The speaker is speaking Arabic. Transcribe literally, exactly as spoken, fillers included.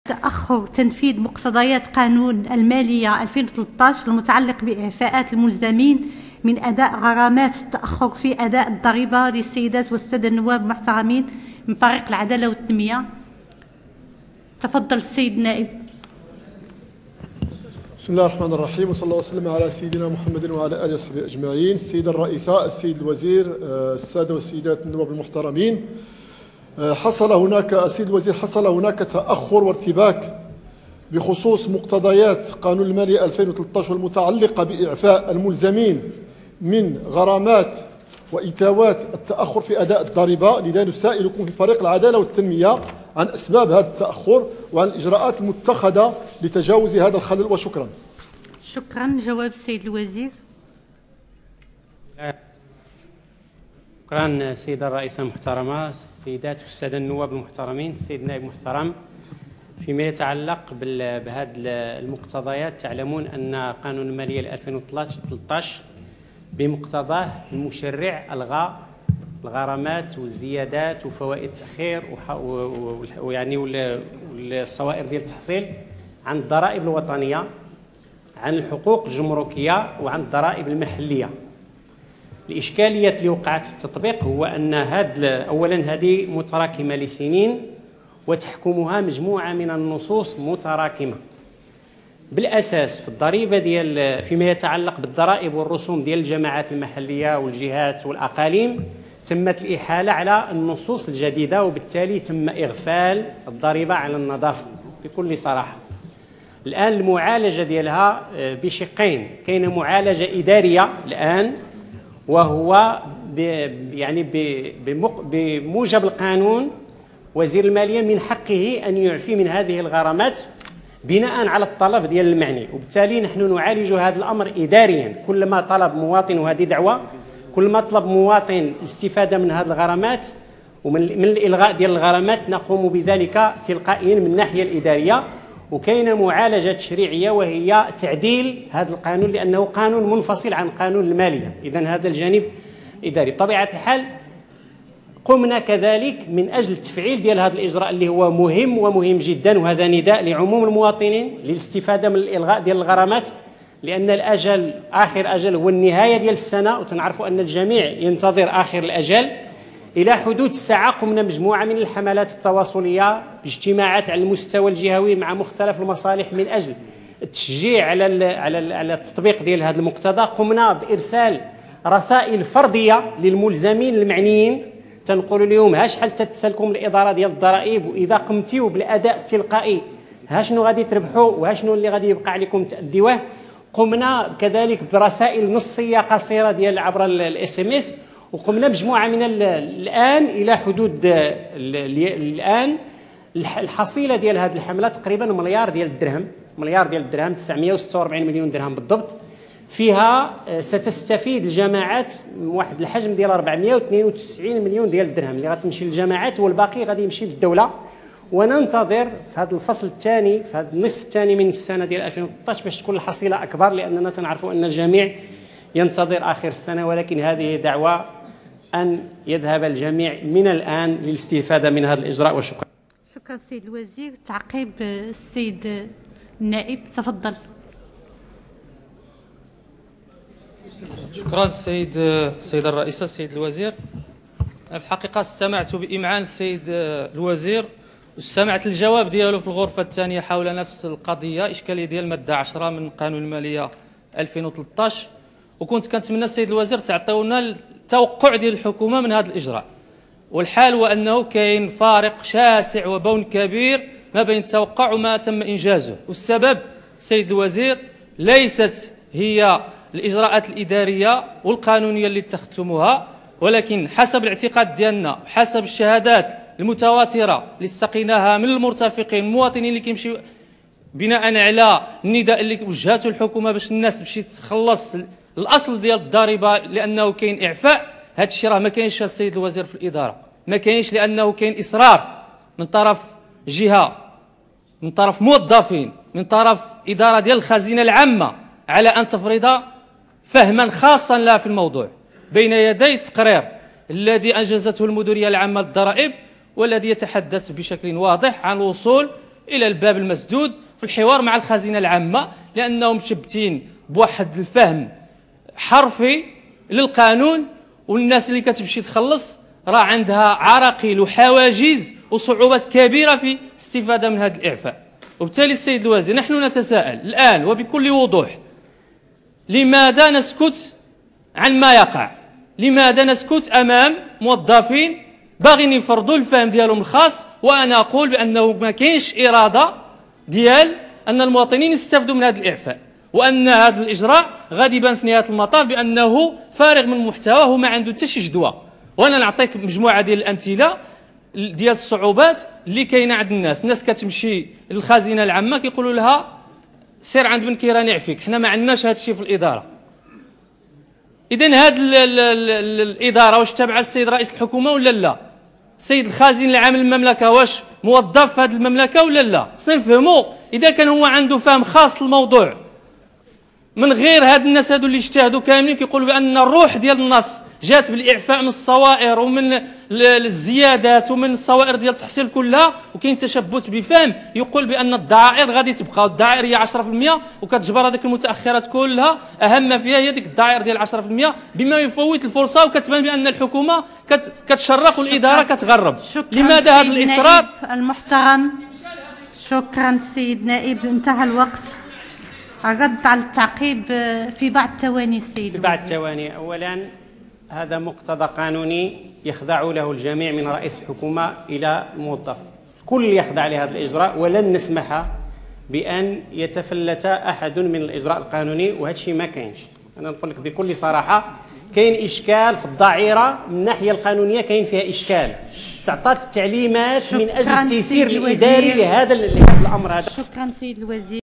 تأخر تنفيذ مقتضيات قانون المالية ألفين وثلاثة عشر المتعلق بإعفاءات الملزمين من أداء غرامات التأخر في أداء الضريبة للسيدات والسادة النواب المحترمين من فريق العدالة والتنمية. تفضل السيد النائب. بسم الله الرحمن الرحيم، وصلى الله وسلم على سيدنا محمد وعلى آله وصحبه أجمعين. السيدة الرئيسة، السيد الوزير، السادة والسيدات النواب المحترمين، حصل هناك السيد الوزير حصل هناك تأخر وارتباك بخصوص مقتضيات قانون المالية ألفين وثلاثة عشر المتعلقة بإعفاء الملزمين من غرامات وإتاوات التأخر في أداء الضريبة. لذا نسائلكم في فريق العدالة والتنمية عن أسباب هذا التأخر وعن الإجراءات المتخذة لتجاوز هذا الخلل، وشكرا. شكرا. جواب السيد الوزير. شكرا السيدة الرئيسة المحترمة، السيدات والسادة النواب المحترمين، السيد النائب المحترم. فيما يتعلق بهذه المقتضيات، تعلمون أن قانون المالية ألفين وثلاثة عشر بمقتضاه المشرع ألغى الغرامات والزيادات وفوائد التأخير ويعني والصوائر ديال التحصيل عن الضرائب الوطنية، عن الحقوق الجمركية، وعن الضرائب المحلية. الإشكاليات اللي وقعت في التطبيق هو أن هاد أولا هذه متراكمة لسنين وتحكمها مجموعة من النصوص متراكمة. بالأساس في الضريبة ديال فيما يتعلق بالضرائب والرسوم ديال الجماعات المحلية والجهات والأقاليم تمت الإحالة على النصوص الجديدة، وبالتالي تم إغفال الضريبة على النظافة بكل صراحة. الآن المعالجة ديالها بشقين، كاينة معالجة إدارية الآن، وهو يعني بموجب القانون وزير المالية من حقه أن يعفي من هذه الغرامات بناء على الطلب ديال المعني، وبالتالي نحن نعالج هذا الأمر إداريا. كلما طلب مواطن، وهذه دعوة، كلما طلب مواطن الاستفادة من هذه الغرامات ومن من الإلغاء ديال الغرامات نقوم بذلك تلقائيا من الناحية الإدارية. وكاينه معالجه تشريعيه وهي تعديل هذا القانون، لانه قانون منفصل عن قانون الماليه، اذا هذا الجانب اداري. بطبيعه الحال قمنا كذلك من اجل التفعيل ديال هذا الاجراء اللي هو مهم ومهم جدا، وهذا نداء لعموم المواطنين للاستفاده من الالغاء ديال الغرامات، لان الاجل اخر اجل هو النهايه ديال السنه، وتنعرفوا ان الجميع ينتظر اخر الاجل. إلى حدود الساعة قمنا مجموعة من الحملات التواصلية باجتماعات على المستوى الجهوي مع مختلف المصالح من أجل التشجيع على على على التطبيق ديال هذا المقتضى. قمنا بإرسال رسائل فردية للملزمين المعنيين تنقول لهم ها شحال تتسالكم الإدارة ديال الضرائب، وإذا قمتيوا بالأداء التلقائي ها شنو غادي تربحوا وها شنو اللي غادي يبقى عليكم تأديوه. قمنا كذلك برسائل نصية قصيرة ديال عبر الاس ام اس، وقمنا مجموعة من الآن إلى حدود الآن الحصيلة ديال هذه الحملة تقريبا مليار ديال الدرهم، مليار ديال الدرهم، تسعمائة وستة وأربعين مليون درهم بالضبط. فيها ستستفيد الجماعات واحد الحجم ديال أربعمائة واثنين وتسعين مليون ديال الدرهم اللي غتمشي للجماعات، والباقي غادي يمشي للدولة. وننتظر في هذا الفصل الثاني، في هذا النصف الثاني من السنة ديال ألفين وثلاثة عشر باش تكون الحصيلة أكبر، لأننا تنعرفوا أن الجميع ينتظر آخر السنة، ولكن هذه دعوة أن يذهب الجميع من الآن للاستفادة من هذا الإجراء. وشكرا. شكرا سيد الوزير. تعقيب السيد النائب، تفضل. شكرا السيد السيدة الرئيسة، السيد الوزير. الحقيقة استمعت بإمعان السيد الوزير واستمعت الجواب ديالو في الغرفة الثانية حول نفس القضية، إشكالية ديال المادة عشرة من قانون المالية ألفين وثلاثة عشر، وكنت كنتمنى السيد الوزير تعطيونا التوقع ديال الحكومة من هذا الإجراء. والحال هو أنه كاين فارق شاسع وبون كبير ما بين التوقع وما تم إنجازه، والسبب السيد الوزير ليست هي الإجراءات الإدارية والقانونية اللي اتخذتموها، ولكن حسب الاعتقاد ديالنا وحسب الشهادات المتواترة اللي استقيناها من المرتفقين المواطنين اللي كيمشيو بناء على النداء اللي وجهته الحكومة باش الناس تمشي تخلص الاصل ديال الضريبه، لانه كاين اعفاء. هذا الشيء راه ما كاينش السيد الوزير في الاداره، ما كاينش، لانه كاين اصرار من طرف جهه، من طرف موظفين، من طرف اداره ديال الخزينه العامه على ان تفرض فهما خاصا لها في الموضوع بين يدي التقرير الذي انجزته المديريه العامه للضرائب، والذي يتحدث بشكل واضح عن الوصول الى الباب المسدود في الحوار مع الخزينه العامه، لانهم مشبتين بواحد الفهم حرفي للقانون، والناس اللي كتمشي تخلص راه عندها عراقيل وحواجز وصعوبات كبيره في الاستفاده من هذا الاعفاء. وبالتالي السيد الوزير، نحن نتساءل الان وبكل وضوح، لماذا نسكت عن ما يقع؟ لماذا نسكت امام موظفين باغيين يفرضوا الفهم ديالهم الخاص؟ وانا اقول بانه ما كاينش اراده ديال ان المواطنين يستافدوا من هذا الاعفاء، وان هذا الاجراء غادي يبان في نهايه المطاف بانه فارغ من محتواه وما عنده حتى شي جدوى. وانا نعطيك مجموعه ديال الامثله ديال الصعوبات اللي كاينه عند الناس. الناس كتمشي للخزينه العامه كيقولوا لها سير عند بن كيران يعفيك، حنا ما عندناش هذا الشيء في الاداره. اذا هذه الاداره واش تابعه للسيد رئيس الحكومه ولا لا؟ السيد الخازن العام للمملكه واش موظف في هذه المملكه ولا لا؟ خصنا نفهموا اذا كان هو عنده فهم خاص للموضوع من غير هاد الناس هادو اللي اجتهدوا كاملين كيقولوا بان الروح ديال النص جات بالاعفاء من الصوائر ومن الزيادات ومن الصوائر ديال التحصيل كلها، وكاين تشبث بفهم يقول بان الضرائر غادي تبقى، والضرائر هي عشرة بالمئة وكتجبر هذيك المتاخرات كلها، اهم فيها هي ديك الضرائر ديال عشرة بالمئة، بما يفوت الفرصه وكتبان بان الحكومه كتشرق والاداره كتغرب. لماذا هذا الاصرار المحترم؟ شكرا سيد نائب، انتهى الوقت. الرد على التعقيب في بعض الثواني السيد. في بعض الثواني. اولا هذا مقتضى قانوني يخضع له الجميع من رئيس الحكومه الى الموظف، الكل يخضع لهذا الاجراء، ولن نسمح بان يتفلت احد من الاجراء القانوني، وهذا الشيء ما كاينش. انا نقول لك بكل صراحه كاين اشكال في الضعيره من الناحيه القانونيه، كاين فيها اشكال. تعطات تعليمات من اجل التيسير الاداري لهذا الامر هذا. شكرا سيد الوزير.